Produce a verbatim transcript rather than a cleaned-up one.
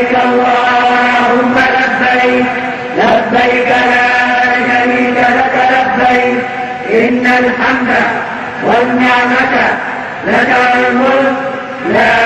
لبيك اللهم لبيك لبيك لا شريك لك لبيك إن الحمد والنعمة لك الملك لا